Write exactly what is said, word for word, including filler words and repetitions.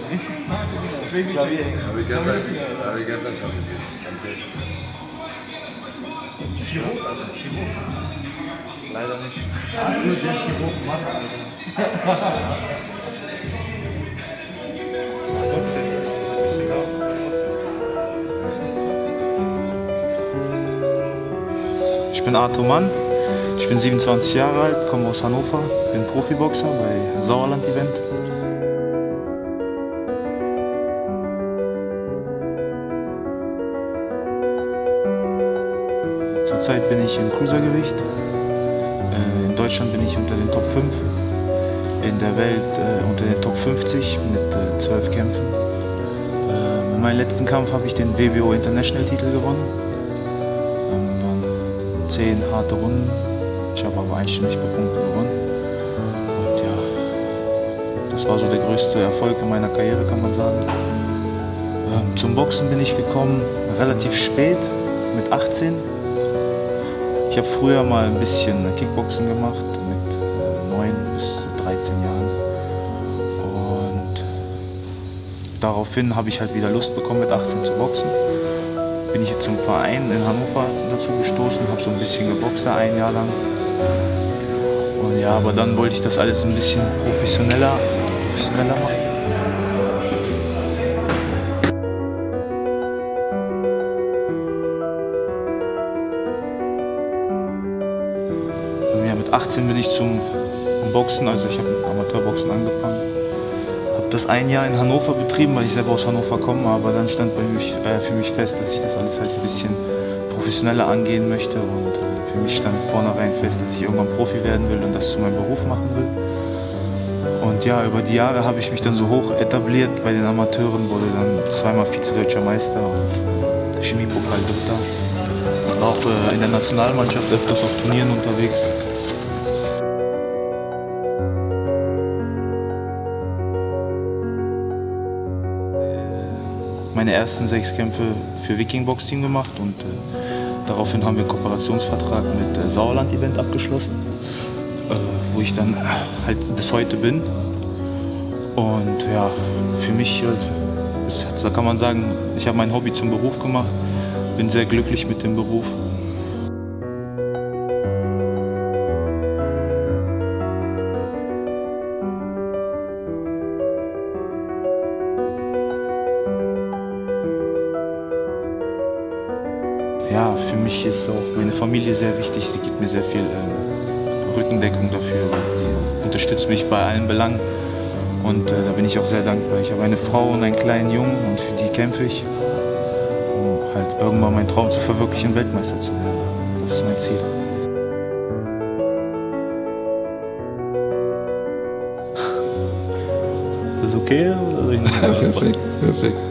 Richtig zart. Klavier. Habe ich gestern, habe ich gestern schon gesehen. Am Tisch. Chirurg, Alter. Chirurg. Leider nicht. Ah, du, der Chirurg, Mann, Alter. Ich bin Arthur Mann, ich bin siebenundzwanzig Jahre alt, komme aus Hannover, bin Profiboxer bei Sauerland Event. Zurzeit bin ich im Cruisergewicht, in Deutschland bin ich unter den Top fünf, in der Welt unter den Top fünfzig mit zwölf Kämpfen. In meinem letzten Kampf habe ich den W B O International Titel gewonnen. Zehn harte Runden. Ich habe aber einstimmig bei Punkten gewonnen. Und ja, das war so der größte Erfolg in meiner Karriere, kann man sagen. Ähm, zum Boxen bin ich gekommen relativ spät, mit achtzehn. Ich habe früher mal ein bisschen Kickboxen gemacht, mit äh, neun bis dreizehn Jahren. Und daraufhin habe ich halt wieder Lust bekommen, mit achtzehn zu boxen. Bin ich jetzt zum Verein in Hannover dazu gestoßen, habe so ein bisschen geboxt, ein Jahr lang. Und ja, aber dann wollte ich das alles ein bisschen professioneller, professioneller machen. Ja, mit achtzehn bin ich zum Boxen, also ich habe mit Amateurboxen angefangen. Das ein Jahr in Hannover betrieben, weil ich selber aus Hannover komme, aber dann stand bei mich, äh, für mich fest, dass ich das alles halt ein bisschen professioneller angehen möchte und äh, für mich stand vornherein fest, dass ich irgendwann Profi werden will und das zu meinem Beruf machen will. Und ja, über die Jahre habe ich mich dann so hoch etabliert bei den Amateuren, wurde dann zweimal Vize-Deutscher Meister und äh, Chemiepokal Dritter. Auch äh, in der Nationalmannschaft öfters auf Turnieren unterwegs. Meine ersten sechs Kämpfe für Viking Box Team gemacht und äh, daraufhin haben wir einen Kooperationsvertrag mit äh, Sauerland Event abgeschlossen, äh, wo ich dann äh, halt bis heute bin. Und ja, für mich halt, ist, da kann man sagen, ich habe mein Hobby zum Beruf gemacht, bin sehr glücklich mit dem Beruf. Ja, für mich ist auch meine Familie sehr wichtig. Sie gibt mir sehr viel ähm, Rückendeckung dafür. Sie unterstützt mich bei allen Belangen und äh, da bin ich auch sehr dankbar. Ich habe eine Frau und einen kleinen Jungen und für die kämpfe ich, um halt irgendwann meinen Traum zu verwirklichen, Weltmeister zu werden. Das ist mein Ziel. Ist das okay? Oder? Perfekt, perfekt.